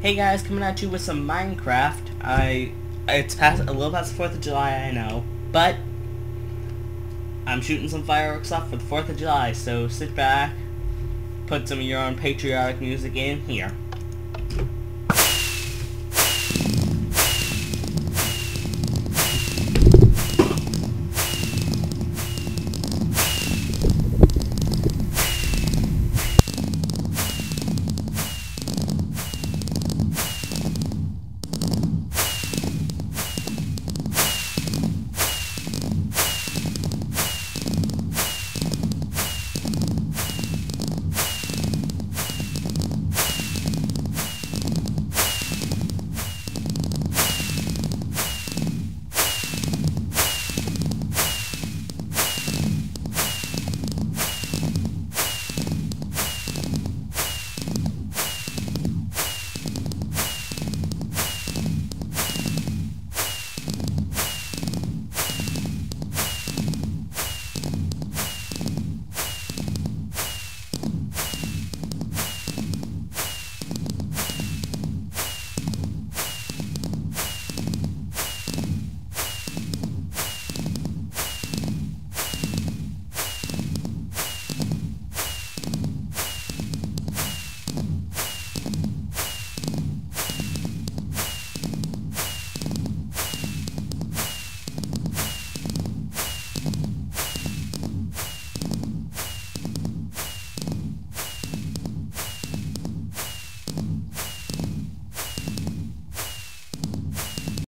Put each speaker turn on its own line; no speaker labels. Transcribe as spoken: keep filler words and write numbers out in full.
Hey guys, coming at you with some Minecraft. I it's past a little past the Fourth of July, I know, but I'm shooting some fireworks off for the Fourth of July. So sit back, put some of your own patriotic music in here.